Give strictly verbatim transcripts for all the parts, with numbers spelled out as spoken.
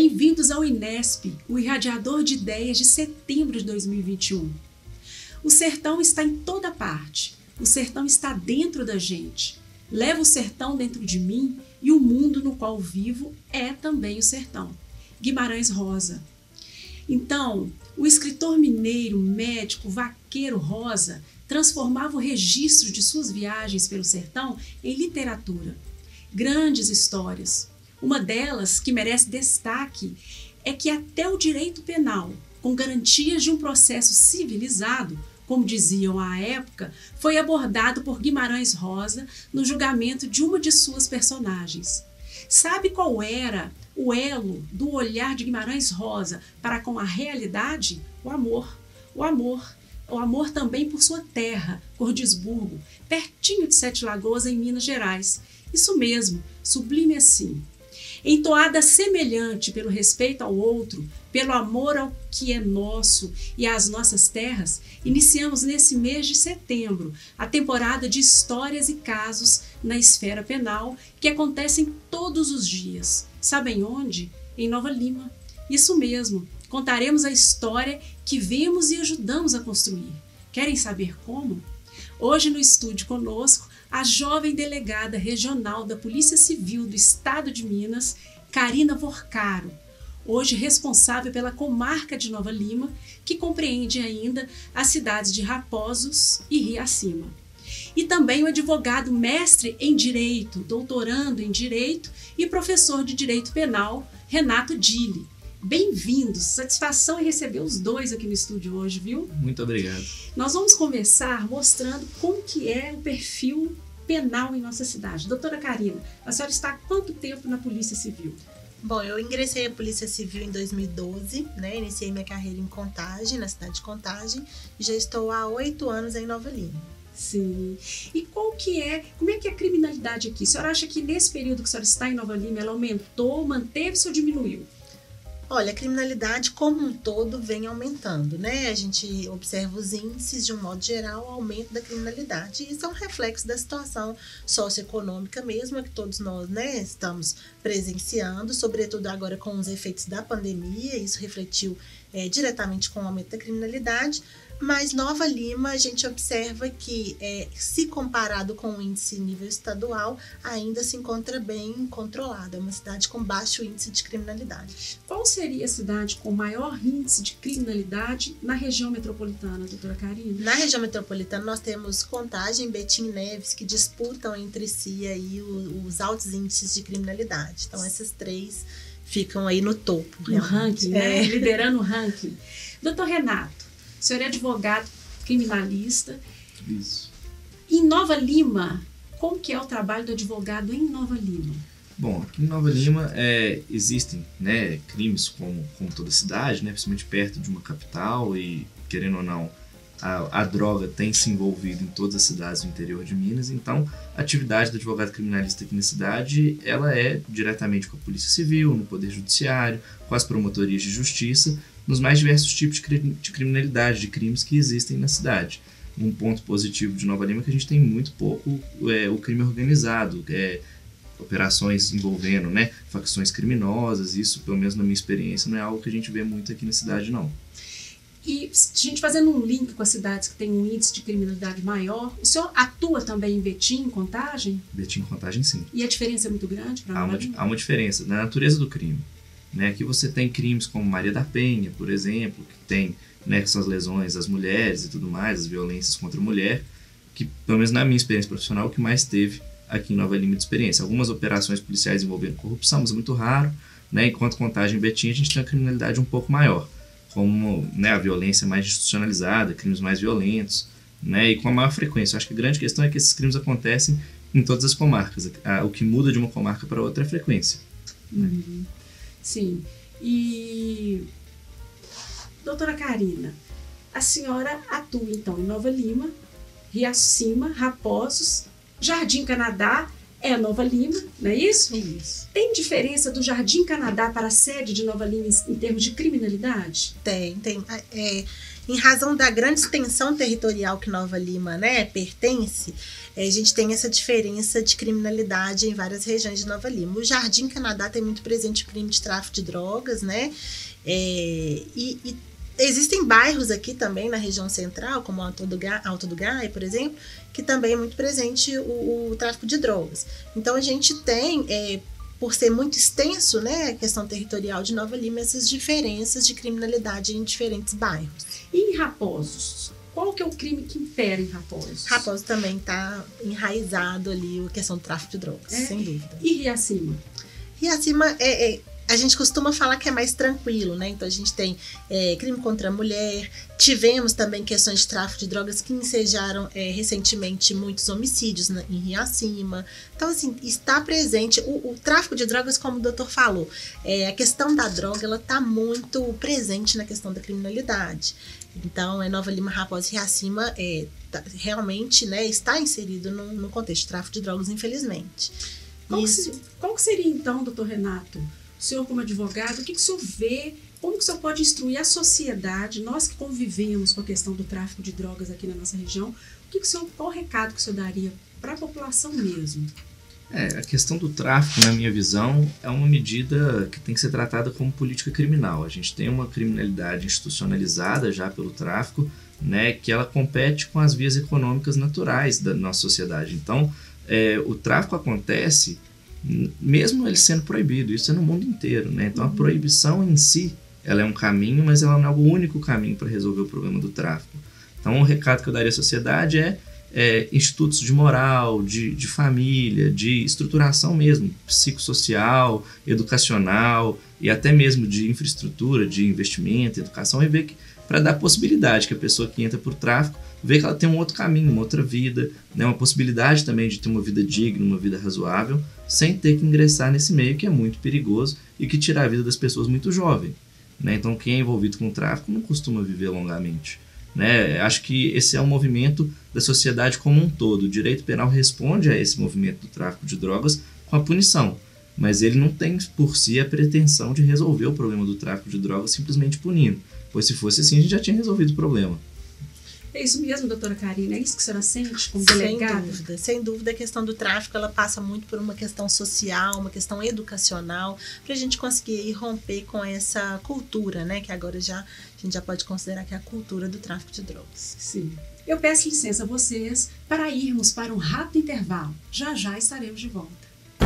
Bem-vindos ao INESP, o irradiador de ideias de setembro de dois mil e vinte e um. O sertão está em toda parte, o sertão está dentro da gente. Levo o sertão dentro de mim e o mundo no qual vivo é também o sertão. Guimarães Rosa. Então, o escritor mineiro, médico, vaqueiro Rosa transformava o registro de suas viagens pelo sertão em literatura. Grandes histórias. Uma delas, que merece destaque, é que até o direito penal, com garantias de um processo civilizado, como diziam à época, foi abordado por Guimarães Rosa no julgamento de uma de suas personagens. Sabe qual era o elo do olhar de Guimarães Rosa para com a realidade? O amor. O amor. O amor também por sua terra, Cordisburgo, pertinho de Sete Lagoas, em Minas Gerais. Isso mesmo, sublime assim. Entoada semelhante pelo respeito ao outro, pelo amor ao que é nosso e às nossas terras, iniciamos nesse mês de setembro a temporada de histórias e casos na esfera penal que acontecem todos os dias. Sabem onde? Em Nova Lima. Isso mesmo, contaremos a história que vemos e ajudamos a construir. Querem saber como? Hoje no estúdio conosco, a jovem delegada regional da Polícia Civil do Estado de Minas, Karina Vorcaro, hoje responsável pela comarca de Nova Lima, que compreende ainda as cidades de Raposos e Riacima. E também o advogado mestre em Direito, doutorando em Direito e professor de Direito Penal, Renato Dille. Bem-vindos, satisfação em receber os dois aqui no estúdio hoje, viu? Muito obrigado. Nós vamos conversar mostrando como que é o perfil penal em nossa cidade. Doutora Karina, a senhora está há quanto tempo na Polícia Civil? Bom, eu ingressei à Polícia Civil em dois mil e doze, né? Iniciei minha carreira em Contagem, na cidade de Contagem, e já estou há oito anos em Nova Lima. Sim. E qual que é, como é que é a criminalidade aqui? A senhora acha que nesse período que a senhora está em Nova Lima, ela aumentou, manteve-se ou diminuiu? Olha, a criminalidade como um todo vem aumentando, né? A gente observa os índices, de um modo geral, o aumento da criminalidade. E isso é um reflexo da situação socioeconômica mesmo, que todos nós, né, estamos presenciando, sobretudo agora com os efeitos da pandemia. Isso refletiu é, diretamente com o aumento da criminalidade. Mas Nova Lima, a gente observa que, é, se comparado com o índice nível estadual, ainda se encontra bem controlada. É uma cidade com baixo índice de criminalidade. Qual seria a cidade com maior índice de criminalidade na região metropolitana, doutora Karina? Na região metropolitana, nós temos Contagem e Betim Neves, que disputam entre si aí os altos índices de criminalidade. Então, essas três ficam aí no topo. No ranking, né? É. Liderando o ranking. Doutor Renato, o senhor é advogado criminalista. Isso. Em Nova Lima, como que é o trabalho do advogado em Nova Lima? Bom, aqui em Nova Lima é, existem, né, crimes como, como toda cidade, né, principalmente perto de uma capital e, querendo ou não, a, a droga tem se envolvido em todas as cidades do interior de Minas. Então, a atividade do advogado criminalista aqui na cidade, ela é diretamente com a Polícia Civil, no Poder Judiciário, com as promotorias de justiça, nos mais diversos tipos de criminalidade, de crimes que existem na cidade. Um ponto positivo de Nova Lima é que a gente tem muito pouco é, o crime organizado, é, operações envolvendo, né, facções criminosas. Isso, pelo menos na minha experiência, não é algo que a gente vê muito aqui na cidade, não. E a gente fazendo um link com as cidades que têm um índice de criminalidade maior, o senhor atua também em Betim, em Contagem? Betim, em Contagem, sim. E a diferença é muito grande para Nova Lima? Há uma diferença na natureza do crime. Né, aqui você tem crimes como Maria da Penha, por exemplo, que tem, né, que são as lesões às mulheres e tudo mais, as violências contra a mulher, que, pelo menos na minha experiência profissional, o que mais teve aqui em Nova Lima de experiência. Algumas operações policiais envolvendo corrupção, mas é muito raro, né, enquanto Contagem e Betim a gente tem uma criminalidade um pouco maior, como, né, a violência mais institucionalizada, crimes mais violentos, né, e com a maior frequência. Eu acho que a grande questão é que esses crimes acontecem em todas as comarcas. O que muda de uma comarca para outra é a frequência. Uhum. Né? Sim. E, doutora Karina, a senhora atua então em Nova Lima, Riacima, Raposos, Jardim Canadá é Nova Lima, não é isso? Isso. Tem diferença do Jardim Canadá para a sede de Nova Lima em termos de criminalidade? Tem, tem. É, Em razão da grande extensão territorial que Nova Lima, né, pertence, a gente tem essa diferença de criminalidade em várias regiões de Nova Lima. O Jardim Canadá tem muito presente o crime de tráfico de drogas, né? É, e, e existem bairros aqui também na região central, como Alto do, Ga, Alto do Gai, por exemplo, que também é muito presente o, o tráfico de drogas. Então a gente tem, é, por ser muito extenso, né, a questão territorial de Nova Lima, essas diferenças de criminalidade em diferentes bairros. E em Raposos? Qual que é o crime que impera em Raposos? Raposos também está enraizado ali a questão do tráfico de drogas, é, sem dúvida. E Riacima? Riacima, é, é, a gente costuma falar que é mais tranquilo, né? Então a gente tem é, crime contra a mulher, tivemos também questões de tráfico de drogas que ensejaram é, recentemente muitos homicídios na, em Riacima. Então, assim, está presente o, o tráfico de drogas, como o doutor falou, é, a questão da droga, ela está muito presente na questão da criminalidade. Então, é Nova Lima, Raposos e Riacima é, tá, realmente, né, está inserido no, no contexto de tráfico de drogas, infelizmente. Qual, Isso... que, qual que seria, então, doutor Renato, o senhor como advogado, o que, que o senhor vê, como que o senhor pode instruir a sociedade, nós que convivemos com a questão do tráfico de drogas aqui na nossa região, o que que o senhor, qual o recado que o senhor daria para a população mesmo? É, a questão do tráfico, na minha visão, é uma medida que tem que ser tratada como política criminal. A gente tem uma criminalidade institucionalizada já pelo tráfico, né, que ela compete com as vias econômicas naturais da nossa sociedade. Então, é, o tráfico acontece mesmo ele sendo proibido, isso é no mundo inteiro, né? Então, a proibição em si, ela é um caminho, mas ela não é o único caminho para resolver o problema do tráfico. Então, o recado que eu daria à sociedade é É, institutos de moral, de, de família, de estruturação mesmo, psicossocial, educacional e até mesmo de infraestrutura, de investimento, educação, e ver que para dar possibilidade que a pessoa que entra por tráfico vê que ela tem um outro caminho, uma outra vida, né, uma possibilidade também de ter uma vida digna, uma vida razoável, sem ter que ingressar nesse meio que é muito perigoso e que tira a vida das pessoas muito jovem, né? Então, quem é envolvido com o tráfico não costuma viver longamente. Né? Acho que esse é um movimento da sociedade como um todo. O direito penal responde a esse movimento do tráfico de drogas com a punição, mas ele não tem por si a pretensão de resolver o problema do tráfico de drogas simplesmente punindo, pois se fosse assim a gente já tinha resolvido o problema. É isso mesmo, doutora Karina? É isso que a senhora sente como delegada? Sem dúvida, sem dúvida a questão do tráfico ela passa muito por uma questão social, uma questão educacional, para a gente conseguir romper com essa cultura, né? Que agora já, a gente já pode considerar que é a cultura do tráfico de drogas. Sim. Eu peço licença a vocês para irmos para um rápido intervalo. Já já estaremos de volta.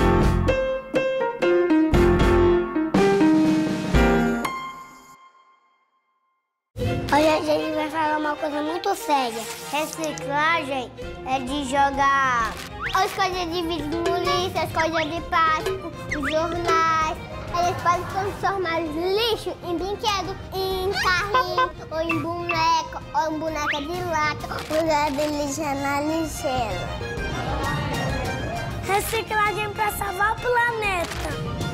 Hoje a gente vai falar uma coisa muito séria. Reciclagem é de jogar as coisas de vidro no lixo, as coisas de plástico, os jornais. Eles podem transformar lixo em brinquedo, em carrinho, ou em boneca, ou em boneca de lata, ou de lixo na lixeira. Reciclagem para salvar o planeta.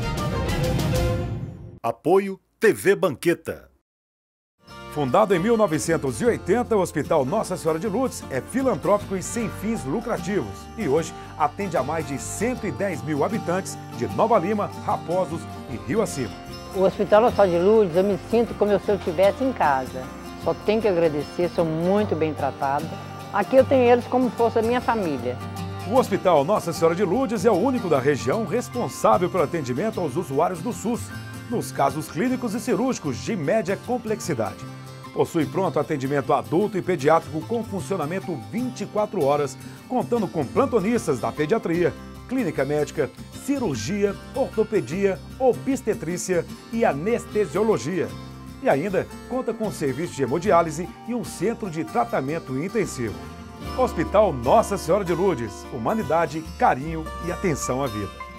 Apoio T V Banqueta. Fundado em mil novecentos e oitenta, o Hospital Nossa Senhora de Lourdes é filantrópico e sem fins lucrativos. E hoje atende a mais de cento e dez mil habitantes de Nova Lima, Raposos e Rio Acima. O Hospital Nossa Senhora de Lourdes, eu me sinto como se eu estivesse em casa. Só tenho que agradecer, sou muito bem tratada. Aqui eu tenho eles como se fosse a minha família. O Hospital Nossa Senhora de Lourdes é o único da região responsável pelo atendimento aos usuários do SUS, nos casos clínicos e cirúrgicos de média complexidade. Possui pronto atendimento adulto e pediátrico com funcionamento vinte e quatro horas, contando com plantonistas da pediatria, clínica médica, cirurgia, ortopedia, obstetrícia e anestesiologia. E ainda conta com serviço de hemodiálise e um centro de tratamento intensivo. Hospital Nossa Senhora de Lourdes, humanidade, carinho e atenção à vida.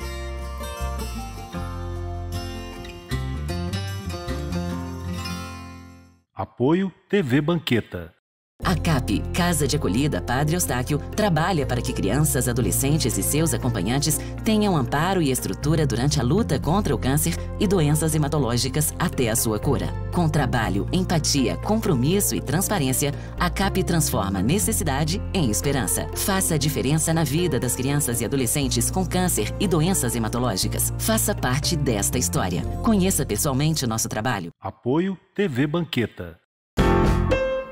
Apoio T V Banqueta. A CAP, Casa de Acolhida Padre Eustáquio, trabalha para que crianças, adolescentes e seus acompanhantes tenham amparo e estrutura durante a luta contra o câncer e doenças hematológicas até a sua cura. Com trabalho, empatia, compromisso e transparência, a CAP transforma necessidade em esperança. Faça a diferença na vida das crianças e adolescentes com câncer e doenças hematológicas. Faça parte desta história. Conheça pessoalmente o nosso trabalho. Apoio T V Banqueta.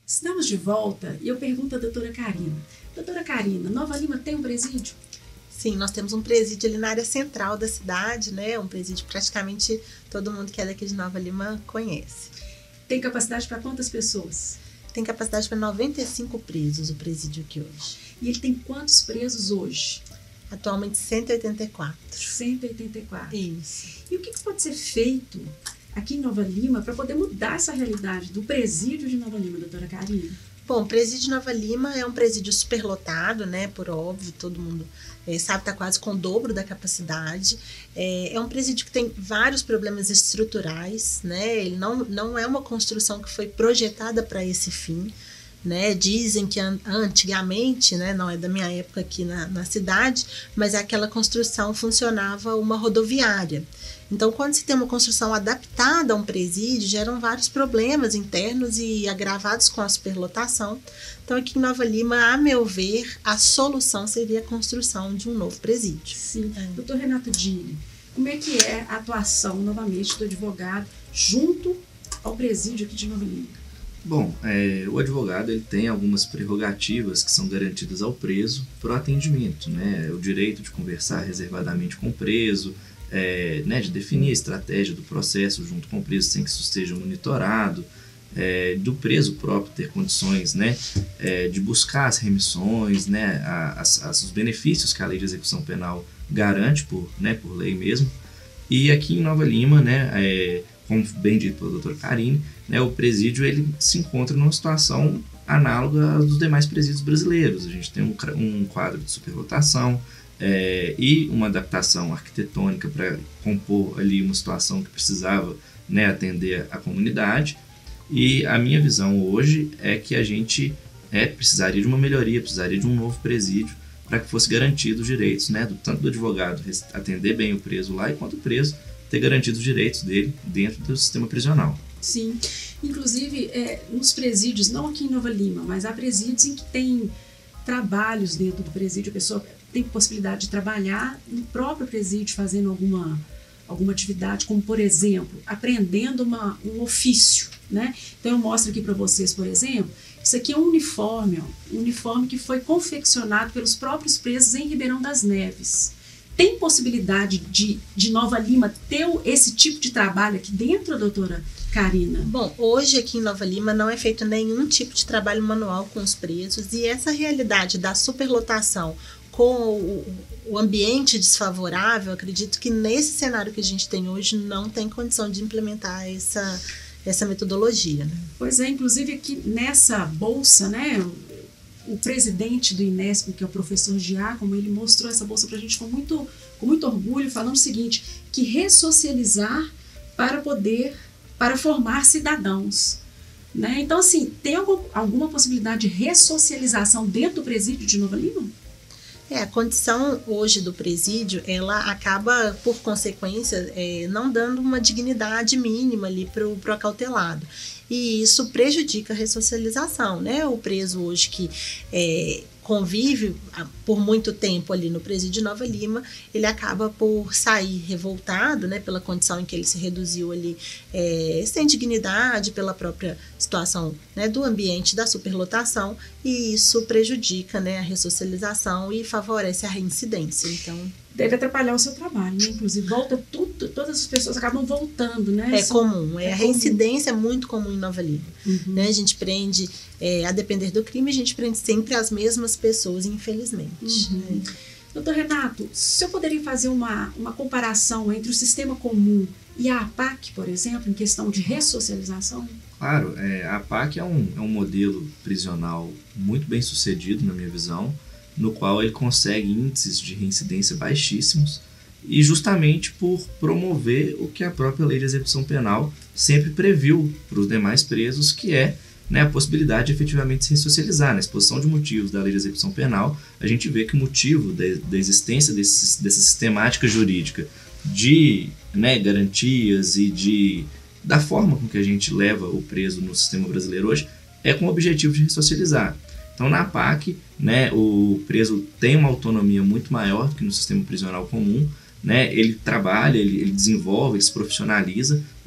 Estamos de volta e eu pergunto à doutora Karina. Doutora Karina, Nova Lima tem um presídio? Sim, nós temos um presídio ali na área central da cidade, né? Um presídio que praticamente todo mundo que é daqui de Nova Lima conhece. Tem capacidade para quantas pessoas? Tem capacidade para noventa e cinco presos o presídio aqui hoje. E ele tem quantos presos hoje? Atualmente cento e oitenta e quatro. cento e oitenta e quatro. Isso. E o que pode ser feito aqui em Nova Lima para poder mudar essa realidade do presídio de Nova Lima, doutora Karina? Bom, o presídio de Nova Lima é um presídio superlotado, né? Por óbvio, todo mundo é, sabe que está quase com o dobro da capacidade. É, é um presídio que tem vários problemas estruturais, né? Ele não, não é uma construção que foi projetada para esse fim. Né, dizem que an antigamente, né, não é da minha época aqui na, na cidade, mas aquela construção funcionava uma rodoviária. Então, quando se tem uma construção adaptada a um presídio, geram vários problemas internos e agravados com a superlotação. Então, aqui em Nova Lima, a meu ver, a solução seria a construção de um novo presídio. Sim. É. Doutor Renato Dini, como é que é a atuação, novamente, do advogado junto ao presídio aqui de Nova Lima? Bom, é, o advogado ele tem algumas prerrogativas que são garantidas ao preso para o atendimento, né? O direito de conversar reservadamente com o preso, é, né, de definir a estratégia do processo junto com o preso sem que isso esteja monitorado, é, do preso próprio ter condições, né, é, de buscar as remissões, né, as, as, os benefícios que a lei de execução penal garante por, né, por lei mesmo. E aqui em Nova Lima, né, é, como bem dito pela doutora Karine, né, o presídio ele se encontra numa situação análoga aos dos demais presídios brasileiros. A gente tem um, um quadro de superlotação é, e uma adaptação arquitetônica para compor ali uma situação que precisava, né, atender a comunidade. E a minha visão hoje é que a gente é, precisaria de uma melhoria, precisaria de um novo presídio para que fosse garantido os direitos, né, do, tanto do advogado atender bem o preso lá, e quanto o preso ter garantido os direitos dele dentro do sistema prisional. Sim, inclusive é, nos presídios, não aqui em Nova Lima, mas há presídios em que tem trabalhos dentro do presídio, a pessoa tem possibilidade de trabalhar no próprio presídio fazendo alguma, alguma atividade, como por exemplo, aprendendo uma, um ofício, né? Então eu mostro aqui para vocês, por exemplo, isso aqui é um uniforme, ó, um uniforme que foi confeccionado pelos próprios presos em Ribeirão das Neves. Tem possibilidade de, de Nova Lima ter esse tipo de trabalho aqui dentro, doutora Karina? Bom, hoje aqui em Nova Lima não é feito nenhum tipo de trabalho manual com os presos, e essa realidade da superlotação com o, o ambiente desfavorável, acredito que nesse cenário que a gente tem hoje não tem condição de implementar essa, essa metodologia. Né? Pois é, inclusive aqui nessa bolsa, né? O presidente do Inesp, que é o professor Giacomo, ele mostrou essa bolsa para a gente com muito, com muito orgulho, falando o seguinte, que ressocializar para poder, para formar cidadãos. Né? Então, assim, tem algum, alguma possibilidade de ressocialização dentro do presídio de Nova Lima? É, a condição hoje do presídio, ela acaba, por consequência, é, não dando uma dignidade mínima ali para o acautelado. E isso prejudica a ressocialização, né? O preso hoje que é, convive por muito tempo ali no presídio de Nova Lima, ele acaba por sair revoltado, né? Pela condição em que ele se reduziu ali, é, sem dignidade, pela própria situação, né, do ambiente da superlotação, e isso prejudica, né, a ressocialização e favorece a reincidência. Então, deve atrapalhar o seu trabalho, né? Inclusive, volta tudo, todas as pessoas acabam voltando, né? É comum, é, é a reincidência comum. É muito comum em Nova Lima. Uhum. Né? A gente prende, é, a depender do crime, a gente prende sempre as mesmas pessoas, infelizmente. Uhum. Né? Doutor Renato, se eu poderia fazer uma, uma comparação entre o sistema comum e a APAC, por exemplo, em questão de ressocialização? Claro, é, a APAC é um, é um modelo prisional muito bem sucedido, na minha visão, no qual ele consegue índices de reincidência baixíssimos, e justamente por promover o que a própria lei de execução penal sempre previu para os demais presos, que é, né, a possibilidade de efetivamente se ressocializar. Na exposição de motivos da lei de execução penal, a gente vê que o motivo da, da existência desse, dessa sistemática jurídica de, né, garantias e de, da forma com que a gente leva o preso no sistema brasileiro hoje é com o objetivo de ressocializar. Então, na APAC, né, o preso tem uma autonomia muito maior do que no sistema prisional comum, né, ele trabalha, ele, ele desenvolve, ele se profissionaliza,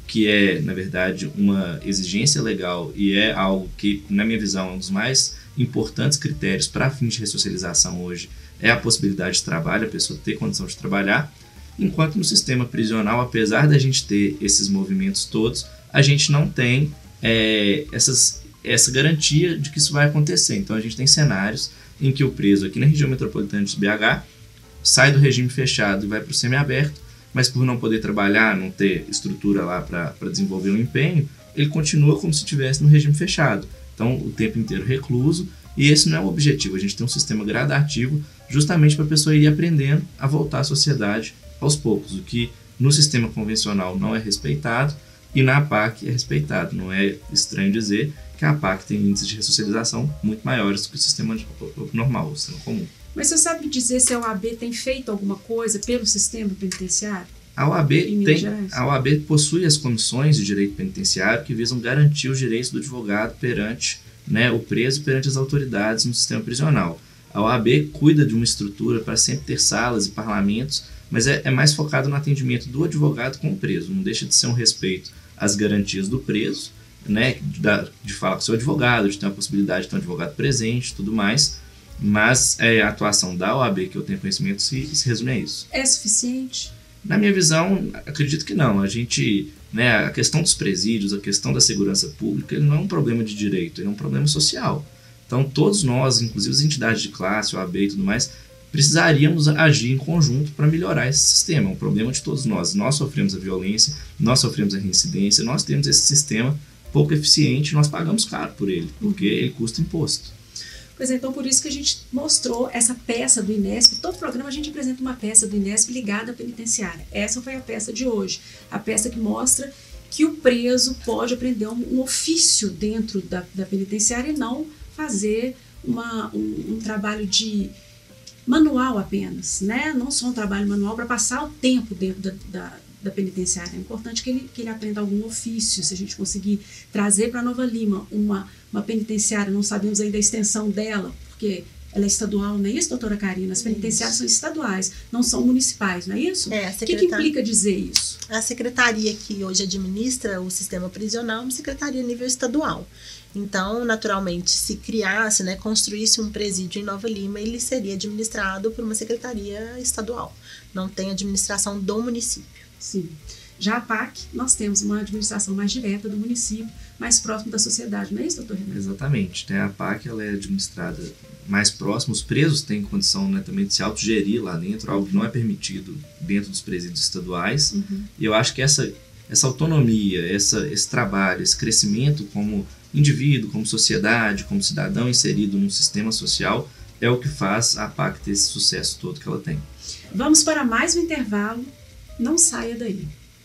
que é, na verdade, uma exigência legal e é algo que, na minha visão, é um dos mais importantes critérios para fins de ressocialização hoje, é a possibilidade de trabalho, a pessoa ter condição de trabalhar, enquanto no sistema prisional, apesar da gente ter esses movimentos todos, a gente não tem é, essas, essa garantia de que isso vai acontecer. Então a gente tem cenários em que o preso aqui na região metropolitana de B H sai do regime fechado e vai para o semiaberto, mas por não poder trabalhar, não ter estrutura lá para desenvolver um empenho, ele continua como se estivesse no regime fechado. Então, o tempo inteiro recluso, e esse não é o objetivo. A gente tem um sistema gradativo justamente para a pessoa ir aprendendo a voltar à sociedade aos poucos, o que no sistema convencional não é respeitado e na A P A C é respeitado. Não é estranho dizer que a A P A C tem índices de ressocialização muito maiores do que o sistema normal, o sistema comum. Mas você sabe dizer se a O A B tem feito alguma coisa pelo sistema penitenciário? A O A B, tem, a O A B possui as comissões de direito penitenciário que visam garantir os direitos do advogado perante, né, o preso perante as autoridades no sistema prisional. A O A B cuida de uma estrutura para sempre ter salas e parlamentos, mas é, é mais focado no atendimento do advogado com o preso. Não deixa de ser um respeito às garantias do preso, né, de, de falar com o seu advogado, de ter a possibilidade de ter um advogado presente e tudo mais. Mas é, a atuação da O A B, que eu tenho conhecimento, se, se resume a isso. É suficiente? Na minha visão, acredito que não. A gente, né, a questão dos presídios, a questão da segurança pública, ele não é um problema de direito, ele é um problema social. Então, todos nós, inclusive as entidades de classe, O A B e tudo mais, precisaríamos agir em conjunto para melhorar esse sistema. É um problema de todos nós. Nós sofremos a violência, nós sofremos a reincidência, nós temos esse sistema pouco eficiente, nós pagamos caro por ele, porque ele custa imposto. Pois é, então por isso que a gente mostrou essa peça do INESP. Todo programa a gente apresenta uma peça do INESP ligada à penitenciária. Essa foi a peça de hoje. A peça que mostra que o preso pode aprender um, um ofício dentro da, da penitenciária e não fazer uma, um, um trabalho de manual apenas, né? Não só um trabalho manual para passar o tempo dentro da, da, da penitenciária. É importante que ele, que ele aprenda algum ofício. Se a gente conseguir trazer para Nova Lima uma, uma penitenciária, não sabemos ainda a extensão dela, porque ela é estadual, não é isso, doutora Karina? As penitenciárias isso. são estaduais, não são municipais, não é isso? É, o que, que implica dizer isso? A secretaria que hoje administra o sistema prisional é uma secretaria a nível estadual. Então, naturalmente, se criasse, né, construísse um presídio em Nova Lima, ele seria administrado por uma secretaria estadual. Não tem administração do município. Sim. Já a P A C, nós temos uma administração mais direta do município, mais próximo da sociedade, não é isso, doutor Renan? Exatamente. Né? A P A C ela é administrada mais próximo, os presos têm condição, né, também de se autogerir lá dentro, algo que não é permitido dentro dos presídios estaduais. Uhum. E eu acho que essa, essa autonomia, essa, esse trabalho, esse crescimento como indivíduo, como sociedade, como cidadão inserido num sistema social, é o que faz a P A C ter esse sucesso todo que ela tem. Vamos para mais um intervalo. Não saia daí.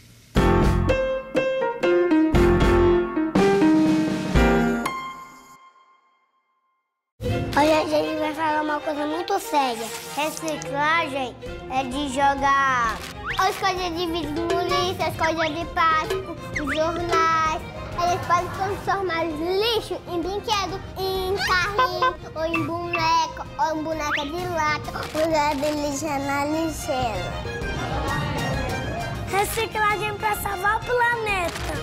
Hoje a gente vai falar uma coisa muito séria. Reciclagem é de jogar as coisas de vidro no lixo, as coisas de plástico, os jornais. Eles podem transformar lixo em brinquedo, em carrinho, ou em boneca, ou em boneca de lata, ou de lixo na lixeira. Reciclagem para salvar o planeta.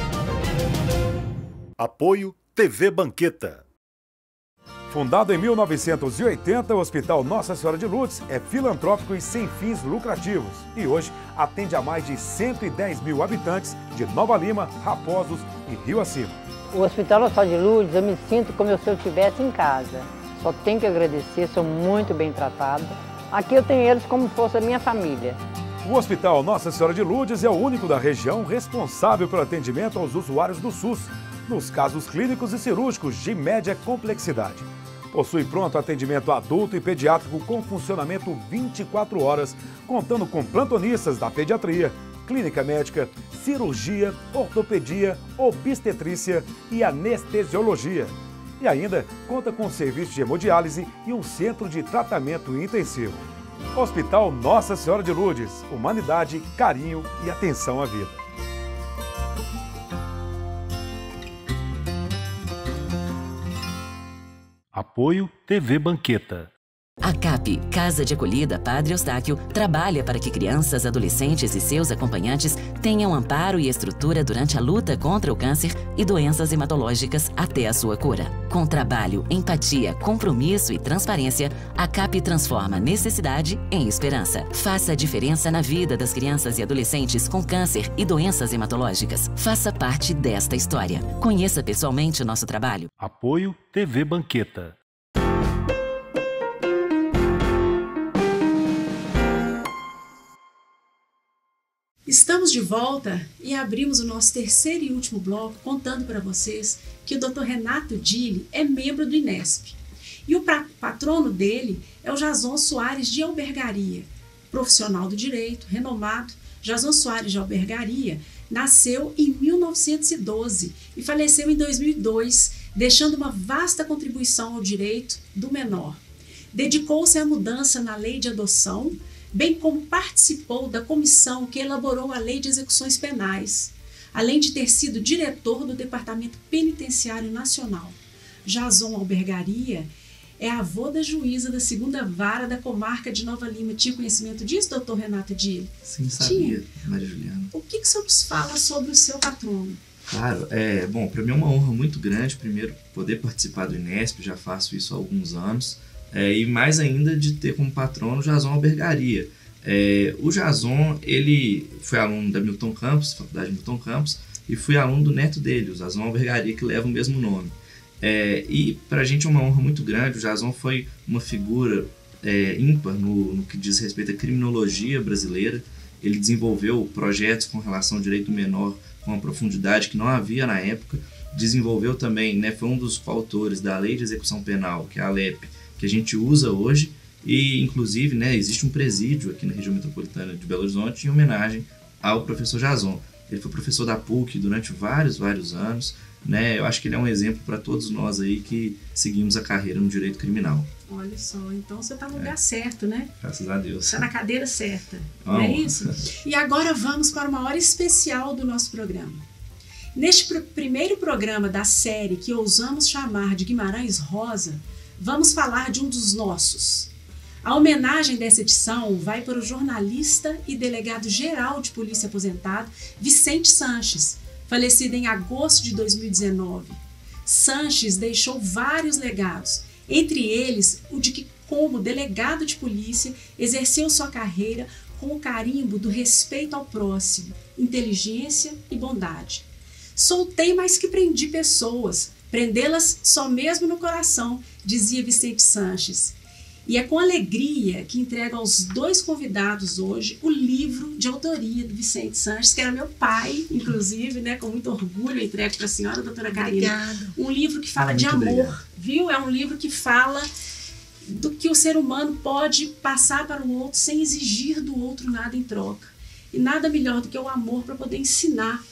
Apoio T V Banqueta. Fundado em mil novecentos e oitenta, o Hospital Nossa Senhora de Lourdes é filantrópico e sem fins lucrativos. E hoje atende a mais de cento e dez mil habitantes de Nova Lima, Raposos e Rio Acima. O Hospital Nossa Senhora de Lourdes, eu me sinto como se eu estivesse em casa. Só tenho que agradecer, sou muito bem tratada. Aqui eu tenho eles como se fosse a minha família. O Hospital Nossa Senhora de Lourdes é o único da região responsável pelo atendimento aos usuários do SUS, nos casos clínicos e cirúrgicos de média complexidade. Possui pronto atendimento adulto e pediátrico com funcionamento vinte e quatro horas, contando com plantonistas da pediatria, clínica médica, cirurgia, ortopedia, obstetrícia e anestesiologia. E ainda conta com serviço de hemodiálise e um centro de tratamento intensivo. Hospital Nossa Senhora de Lourdes, humanidade, carinho e atenção à vida. Apoio T V Banqueta. A CAP, Casa de Acolhida Padre Eustáquio, trabalha para que crianças, adolescentes e seus acompanhantes tenham amparo e estrutura durante a luta contra o câncer e doenças hematológicas até a sua cura. Com trabalho, empatia, compromisso e transparência, a CAP transforma necessidade em esperança. Faça a diferença na vida das crianças e adolescentes com câncer e doenças hematológicas. Faça parte desta história. Conheça pessoalmente o nosso trabalho. Apoio T V Banqueta. Estamos de volta e abrimos o nosso terceiro e último bloco contando para vocês que o doutor Renato Dille é membro do INESP. E o patrono dele é o Jason Soares de Albergaria, profissional do direito, renomado. Jason Soares de Albergaria nasceu em mil novecentos e doze e faleceu em dois mil e dois, deixando uma vasta contribuição ao direito do menor. Dedicou-se à mudança na lei de adoção, bem como participou da comissão que elaborou a Lei de Execuções Penais, além de ter sido diretor do Departamento Penitenciário Nacional. Jason Albergaria é avô da juíza da segunda vara da comarca de Nova Lima. Tinha conhecimento disso, doutor Renato Dille? Sim, sabia, Maria Juliana. O que, que o senhor nos fala sobre o seu patrono? Claro, é, bom, para mim é uma honra muito grande, primeiro, poder participar do INESP, já faço isso há alguns anos. É, e mais ainda de ter como patrono o Jason Albergaria. É, o Jason, ele foi aluno da Milton Campos, Faculdade Milton Campos, e fui aluno do neto dele, o Jason Albergaria, que leva o mesmo nome. É, e para a gente é uma honra muito grande. O Jason foi uma figura é, ímpar no, no que diz respeito à criminologia brasileira. Ele desenvolveu projetos com relação ao direito menor com uma profundidade que não havia na época. Desenvolveu também, né, foi um dos coautores da Lei de Execução Penal, que é a L E P, que a gente usa hoje, e inclusive, né, existe um presídio aqui na região metropolitana de Belo Horizonte em homenagem ao professor Jason. Ele foi professor da P U C durante vários, vários anos, né? Eu acho que ele é um exemplo para todos nós aí que seguimos a carreira no direito criminal. Olha só, então você está no lugar É. certo, né? Graças a Deus. Está na cadeira certa, Oh. não é isso? E agora vamos para uma hora especial do nosso programa. Neste pr- primeiro programa da série que ousamos chamar de Guimarães Rosa, vamos falar de um dos nossos. A homenagem dessa edição vai para o jornalista e delegado-geral de polícia aposentado Vicente Sanches, falecido em agosto de dois mil e dezenove. Sanches deixou vários legados, entre eles o de que, como delegado de polícia, exerceu sua carreira com o carimbo do respeito ao próximo, inteligência e bondade. Soltei, mas que prendi pessoas, prendê-las só mesmo no coração, dizia Vicente Sanches. E é com alegria que entrego aos dois convidados hoje o livro de autoria do Vicente Sanches, que era meu pai, inclusive, né, com muito orgulho eu entrego para a senhora, doutora Karina. Obrigada. Um livro que fala Ah, de muito amor, obrigado. viu? É um livro que fala do que o ser humano pode passar para o outro sem exigir do outro nada em troca. E nada melhor do que o amor para poder ensinar.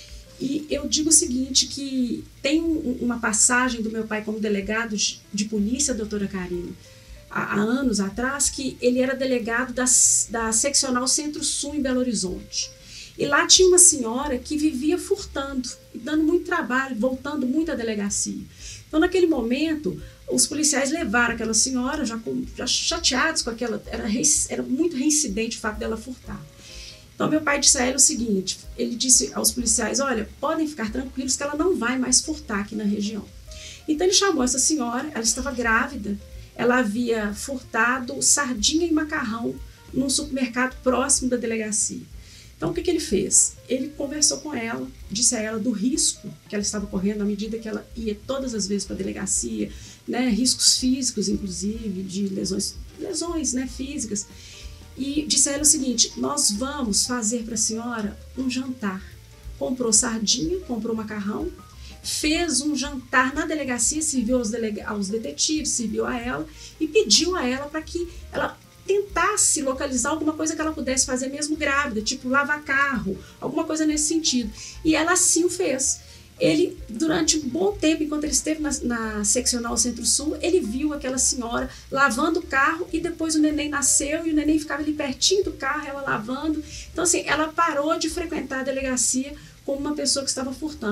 E eu digo o seguinte, que tem um- uma passagem do meu pai como delegado de, de polícia, doutora Karina, há, há anos atrás, que ele era delegado da, da seccional Centro-Sul em Belo Horizonte. E lá tinha uma senhora que vivia furtando, e dando muito trabalho, voltando muito à delegacia. Então, naquele momento, os policiais levaram aquela senhora, já, com, já chateados com aquela... Era, rei- era muito reincidente o fato dela furtar. Então, meu pai disse a ela o seguinte, ele disse aos policiais, olha, podem ficar tranquilos que ela não vai mais furtar aqui na região. Então, ele chamou essa senhora, ela estava grávida, ela havia furtado sardinha e macarrão num supermercado próximo da delegacia. Então, o que, que ele fez? Ele conversou com ela, disse a ela do risco que ela estava correndo à medida que ela ia todas as vezes para a delegacia, né, riscos físicos, inclusive, de lesões, lesões né, físicas. E disse a ela o seguinte, nós vamos fazer para a senhora um jantar. Comprou sardinha, comprou macarrão, fez um jantar na delegacia, serviu aos, delega- aos detetives, serviu a ela e pediu a ela para que ela tentasse localizar alguma coisa que ela pudesse fazer mesmo grávida, tipo lavar carro, alguma coisa nesse sentido. E ela assim o fez. Ele, durante um bom tempo, enquanto ele esteve na, na seccional Centro-Sul, ele viu aquela senhora lavando o carro e depois o neném nasceu e o neném ficava ali pertinho do carro, ela lavando. Então, assim, ela parou de frequentar a delegacia como uma pessoa que estava furtando.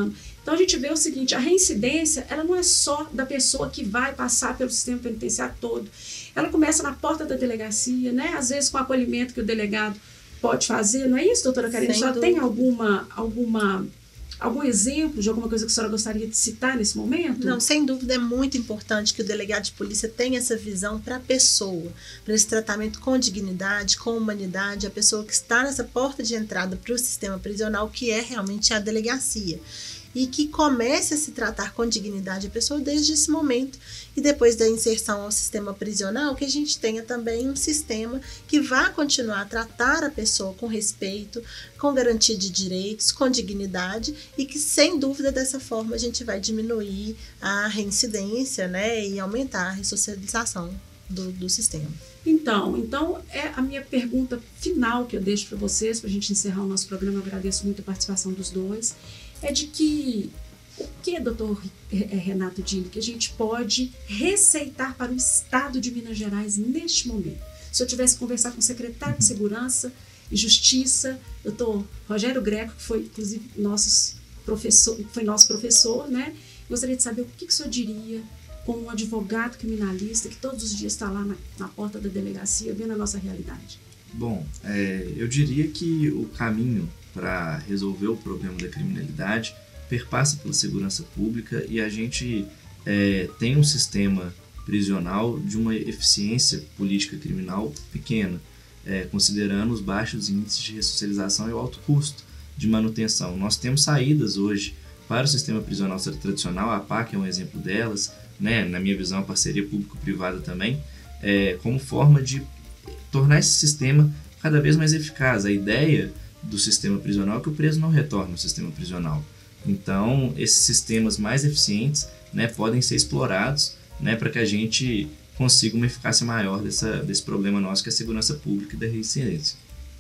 Então a gente vê o seguinte, a reincidência, ela não é só da pessoa que vai passar pelo sistema penitenciário todo. Ela começa na porta da delegacia, né? Às vezes com o acolhimento que o delegado pode fazer, não é isso, doutora Karine? Já tem alguma, alguma, algum exemplo de alguma coisa que a senhora gostaria de citar nesse momento? Não, sem dúvida é muito importante que o delegado de polícia tenha essa visão para a pessoa, para esse tratamento com dignidade, com humanidade, a pessoa que está nessa porta de entrada para o sistema prisional, que é realmente a delegacia. E que comece a se tratar com dignidade a pessoa desde esse momento. E depois da inserção ao sistema prisional, que a gente tenha também um sistema que vá continuar a tratar a pessoa com respeito, com garantia de direitos, com dignidade, e que, sem dúvida, dessa forma a gente vai diminuir a reincidência, né, e aumentar a ressocialização do, do sistema. Então, então, é a minha pergunta final que eu deixo para vocês, para a gente encerrar o nosso programa. Eu agradeço muito a participação dos dois. É de que, o que, doutor Renato Dini, que a gente pode receitar para o Estado de Minas Gerais neste momento? Se eu tivesse que conversar com o secretário de Segurança e Justiça, doutor Rogério Greco, que foi, inclusive, nossos professor, foi nosso professor, né? Gostaria de saber o que, que o senhor diria como um advogado criminalista que todos os dias está lá na, na porta da delegacia vendo a nossa realidade. Bom, é, eu diria que o caminho para resolver o problema da criminalidade perpassa pela segurança pública, e a gente é, tem um sistema prisional de uma eficiência política criminal pequena, é, considerando os baixos índices de ressocialização e o alto custo de manutenção. Nós temos saídas hoje para o sistema prisional tradicional, a P A C é um exemplo delas, né, na minha visão a parceria público-privada também, é, como forma de tornar esse sistema cada vez mais eficaz. A ideia do sistema prisional é que o preso não retorne ao sistema prisional. Então, esses sistemas mais eficientes, né, podem ser explorados, né, para que a gente consiga uma eficácia maior dessa, desse problema nosso, que é a segurança pública e da reincidência.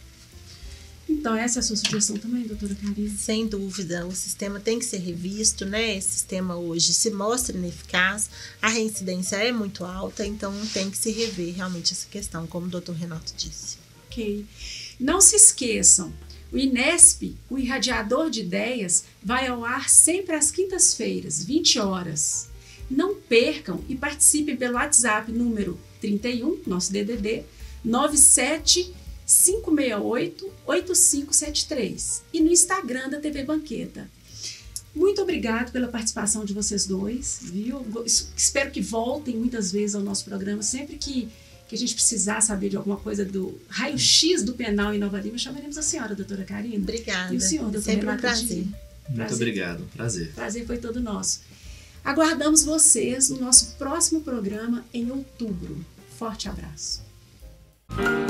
Então, essa é a sua sugestão também, doutora Karine? Sem dúvida, o sistema tem que ser revisto, né? Esse sistema hoje se mostra ineficaz, a reincidência é muito alta, então tem que se rever realmente essa questão, como o doutor Renato disse. Ok. Não se esqueçam, o INESP, o Irradiador de Ideias, vai ao ar sempre às quintas-feiras, vinte horas. Não percam e participem pelo WhatsApp número trinta e um, nosso D D D, nove sete cinco seis oito oito cinco sete três, e no Instagram da T V Banqueta. Muito obrigado pela participação de vocês dois, viu? Espero que voltem muitas vezes ao nosso programa, sempre que que a gente precisar saber de alguma coisa do raio-x do penal em Nova Lima, chamaremos a senhora, doutora Karine. Obrigada. E o senhor, doutor Sempre Renato um prazer. Dini. Muito prazer. obrigado, prazer. Prazer foi todo nosso. Aguardamos vocês no nosso próximo programa em outubro. Forte abraço.